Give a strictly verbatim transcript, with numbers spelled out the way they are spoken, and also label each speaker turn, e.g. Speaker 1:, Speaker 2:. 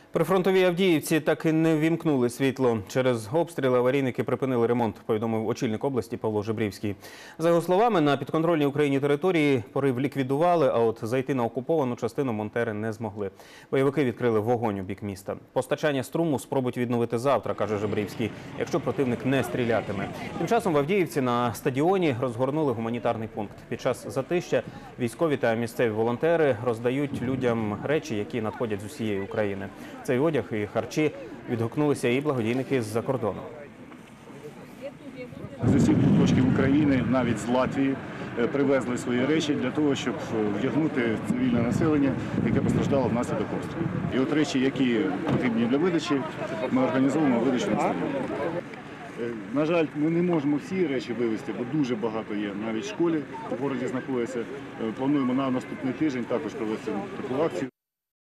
Speaker 1: Прифронтовій Авдіївці так і не ввімкнули світло. Через обстріли аварійники припинили ремонт, повідомив очільник області Павло Жебрівський. За його словами, на підконтрольній Україні території порив ліквідували, а от зайти на окуповану частину монтери не змогли. Бойовики відкрили вогонь у бік міста. Постачання струму спробують відновити завтра, каже Жебрівський, якщо противник не стрілятиме. Тим часом в Авдіївці на стадіоні розгорнули гуманітарний пункт. Під час затища військові та місцеві волонтери роздають людям речі, які надходять з усієї України. Цей одяг і харчі відгукнулися і благодійники з-за кордону.
Speaker 2: З усіх куточків України, навіть з Латвії, привезли свої речі для того, щоб вдягнути цивільне населення, яке постраждало внаслідок обстрілу. І от речі, які потрібні для видачі, ми організовуємо видачу на стадіоні. На жаль, ми не можемо всі речі вивезти, бо дуже багато є. Навіть в школі в місті знаходиться. Плануємо на наступний тиждень також провести таку акцію.